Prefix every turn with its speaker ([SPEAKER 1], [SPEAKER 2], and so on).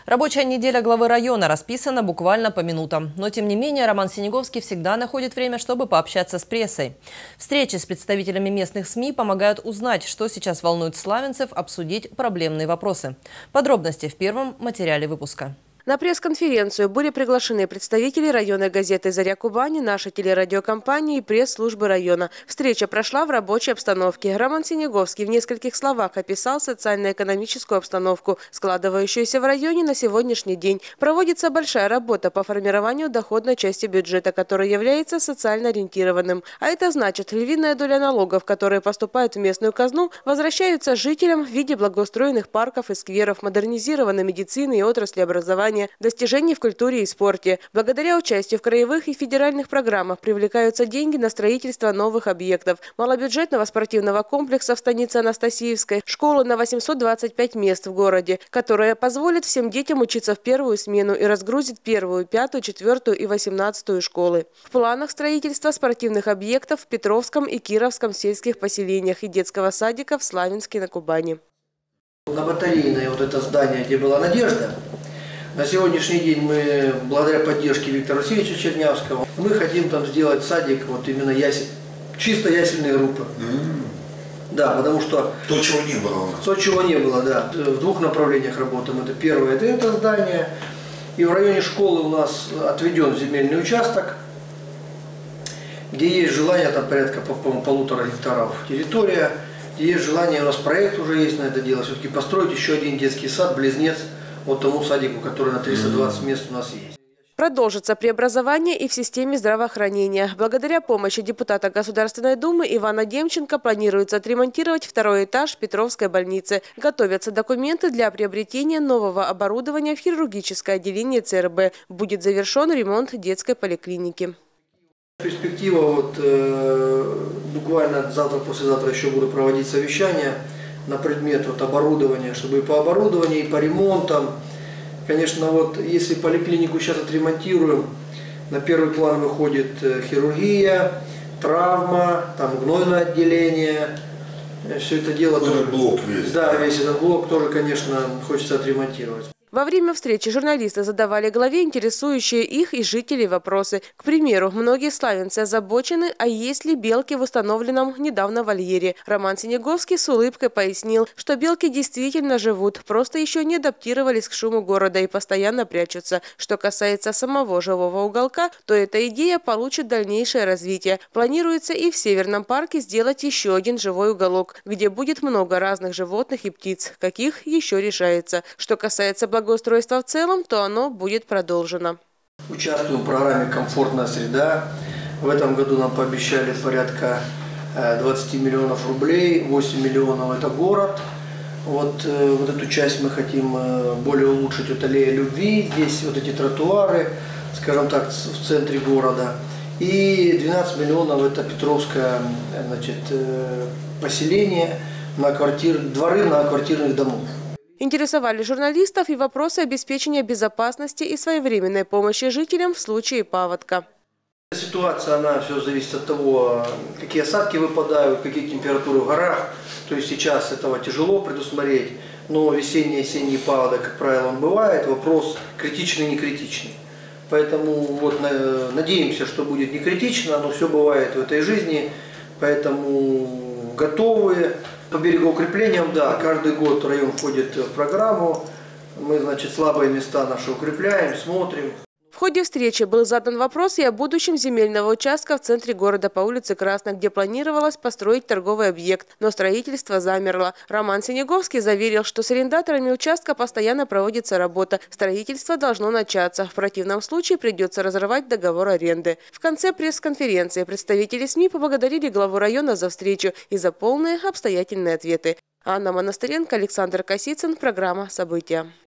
[SPEAKER 1] Рабочая неделя главы района расписана буквально по минутам. Но тем не менее Роман Синеговский всегда находит время, чтобы пообщаться с прессой. Встречи с представителями местных СМИ помогают узнать, что сейчас волнует славянцев, обсудить проблемные вопросы. Подробности в первом материале выпуска.
[SPEAKER 2] На пресс-конференцию были приглашены представители районной газеты «Заря Кубани», нашей телерадиокомпании и пресс-службы района. Встреча прошла в рабочей обстановке. Роман Синеговский в нескольких словах описал социально-экономическую обстановку, складывающуюся в районе на сегодняшний день. Проводится большая работа по формированию доходной части бюджета, который является социально ориентированным. А это значит, львиная доля налогов, которые поступают в местную казну, возвращаются жителям в виде благоустроенных парков и скверов, модернизированной медицины и отрасли образования, достижений в культуре и спорте. Благодаря участию в краевых и федеральных программах привлекаются деньги на строительство новых объектов. Малобюджетного спортивного комплекса в станице Анастасиевской, школы на 825 мест в городе, которая позволит всем детям учиться в первую смену и разгрузит первую, пятую, четвертую и 18-ю школы. В планах строительства спортивных объектов в Петровском и Кировском сельских поселениях и детского садика в Славянске на Кубани.
[SPEAKER 3] На Батарейной вот это здание, где была Надежда, на сегодняшний день мы, благодаря поддержке Виктора Васильевича Чернявского, мы хотим там сделать садик, вот именно чисто ясельные группы. Да, потому что...
[SPEAKER 4] То, чего не было у нас.
[SPEAKER 3] То, чего не было, да. В двух направлениях работаем. Это первое, это здание. И в районе школы у нас отведен земельный участок, где есть желание, там порядка, по-моему, 1,5 гектаров территория, где есть желание, у нас проект уже есть на это дело, все-таки построить еще один детский сад, близнец, вот тому садику, который на 320 мест у нас есть.
[SPEAKER 2] Продолжится преобразование и в системе здравоохранения. Благодаря помощи депутата Государственной Думы Ивана Демченко планируется отремонтировать второй этаж Петровской больницы. Готовятся документы для приобретения нового оборудования в хирургическое отделение ЦРБ. Будет завершен ремонт детской поликлиники.
[SPEAKER 3] Перспектива, вот буквально завтра-послезавтра еще буду проводить совещания на предмет вот оборудования, чтобы и по оборудованию, и по ремонтам. Конечно, вот если поликлинику сейчас отремонтируем, на первый план выходит хирургия, травма, там гнойное отделение. Все это дело тоже,
[SPEAKER 4] блок весь.
[SPEAKER 3] Да, весь этот блок тоже, конечно, хочется отремонтировать.
[SPEAKER 2] Во время встречи журналисты задавали главе интересующие их и жителей вопросы. К примеру, многие славянцы озабочены, а есть ли белки в установленном недавно вольере. Роман Синеговский с улыбкой пояснил, что белки действительно живут, просто еще не адаптировались к шуму города и постоянно прячутся. Что касается самого живого уголка, то эта идея получит дальнейшее развитие. Планируется и в Северном парке сделать еще один живой уголок, где будет много разных животных и птиц, каких еще решается. Что касается благоустройства в целом, то оно будет продолжено.
[SPEAKER 3] Участвую в программе «Комфортная среда». В этом году нам пообещали порядка 20 миллионов рублей, 8 миллионов – это город. Вот эту часть мы хотим более улучшить. Вот аллея любви, здесь вот эти тротуары, скажем так, в центре города. И 12 миллионов – это Петровское, значит, поселение, дворы многоквартирных домов.
[SPEAKER 2] Интересовали журналистов и вопросы обеспечения безопасности и своевременной помощи жителям в случае паводка.
[SPEAKER 3] Ситуация, она все зависит от того, какие осадки выпадают, какие температуры в горах. То есть сейчас этого тяжело предусмотреть, но весенний-осенний паводок, как правило, он бывает. Вопрос критичный, не критичный. Поэтому вот надеемся, что будет не критично, но все бывает в этой жизни. Поэтому готовы. По берегоукреплениям, да, каждый год район входит в программу. Мы, значит, слабые места наши укрепляем, смотрим.
[SPEAKER 2] В ходе встречи был задан вопрос и о будущем земельного участка в центре города по улице Красной, где планировалось построить торговый объект, но строительство замерло. Роман Синеговский заверил, что с арендаторами участка постоянно проводится работа. Строительство должно начаться. В противном случае придется разрывать договор аренды. В конце пресс-конференции представители СМИ поблагодарили главу района за встречу и за полные обстоятельные ответы. Анна Монастыренко, Александр Косицын. Программа «События».